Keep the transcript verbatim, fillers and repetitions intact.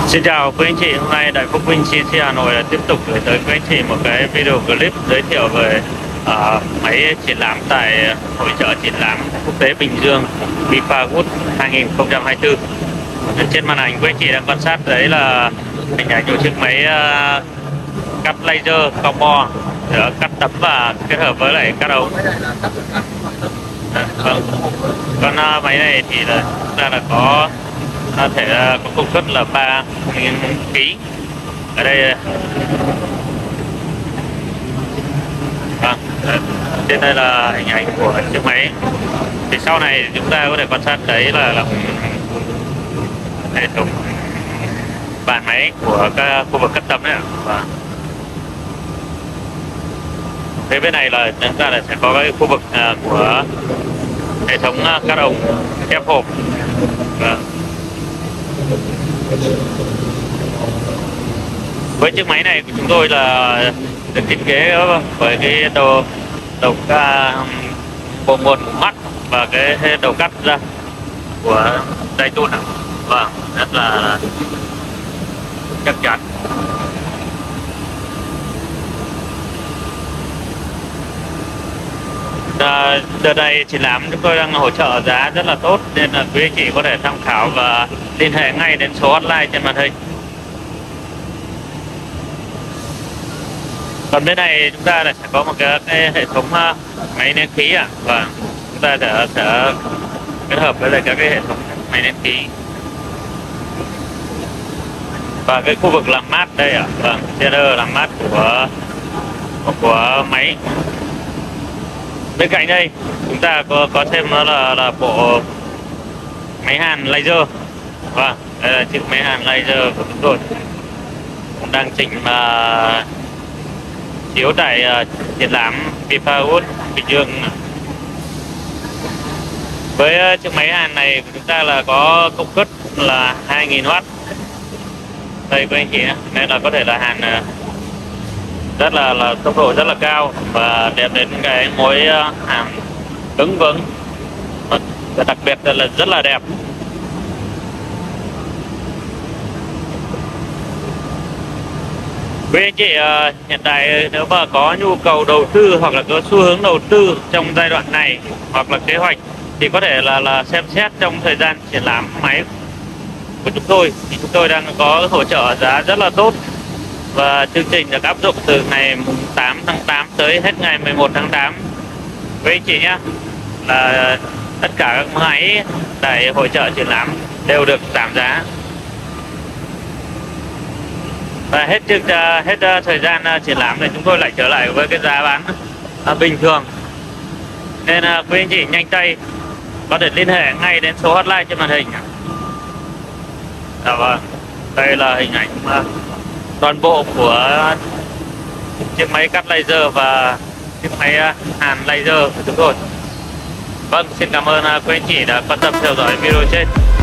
Xin chào quý anh chị, hôm nay Đại Phúc Vinh xê en xê Hà Nội là tiếp tục gửi tới quý anh chị một cái video clip giới thiệu về uh, máy triển lãm tại hội chợ triển lãm quốc tế Bình Dương Bifawood hai không hai tư. Trên màn ảnh quý anh chị đang quan sát đấy là hình ảnh của chiếc máy uh, cắt laser combo, cắt tấm và kết hợp với lại cắt ống. Vâng. Con uh, máy này thì là chúng ta là có có thể có công suất là ba nghìn ký. Ở đây à, trên đây là hình ảnh của chiếc máy. Thì sau này chúng ta có thể quan sát thấy là, là hệ thống bàn máy của các khu vực cắt tấm đấy ạ. Và phía bên này là chúng ta là sẽ có cái khu vực uh, của hệ thống uh, cắt ống ép hộp. Và với chiếc máy này của chúng tôi là được thiết kế với cái đầu đầu ca bộ nguồn mắt và cái đầu cắt ra của dây tun, vâng, rất là chắc chắn. À, đợt này triển lãm chúng tôi đang hỗ trợ giá rất là tốt nên là quý anh chị có thể tham khảo và liên hệ ngay đến số hotline trên màn hình. Còn bên này chúng ta là sẽ có một cái, cái hệ thống máy nén khí ạ, và chúng ta sẽ, sẽ kết hợp với lại các cái hệ thống máy nén khí và cái khu vực làm mát đây ạ, vâng, shader làm mát của của máy. Bên cạnh đây chúng ta có có thêm đó là là bộ máy hàn laser, và đây là chiếc máy hàn laser của chúng tôi đang chỉnh mà chiếu tại uh, triển lãm Bifawood Bình Dương. Với uh, chiếc máy hàn này của chúng ta là có công suất là hai nghìn oát đây các anh chị, nên là có thể là hàn uh, rất là là tốc độ rất là cao và đem đến cái mối hàn cứng vững, và đặc biệt là rất là đẹp. Quý anh chị uh, hiện tại nếu mà có nhu cầu đầu tư hoặc là có xu hướng đầu tư trong giai đoạn này hoặc là kế hoạch thì có thể là là xem xét trong thời gian triển lãm máy của chúng tôi, thì chúng tôi đang có hỗ trợ giá rất là tốt. Và chương trình được áp dụng từ ngày tám tháng tám tới hết ngày mười một tháng tám. Với anh chị nhé, là tất cả các máy tại hội chợ triển lãm đều được giảm giá. Và hết chương hết thời gian triển lãm thì chúng tôi lại trở lại với cái giá bán bình thường. Nên quý anh chị nhanh tay có thể liên hệ ngay đến số hotline trên màn hình. Dạ vâng, đây là hình ảnh toàn bộ của chiếc máy cắt laser và chiếc máy hàn laser của chúng tôi. Vâng, xin cảm ơn quý anh chị đã quan tâm theo dõi video trên.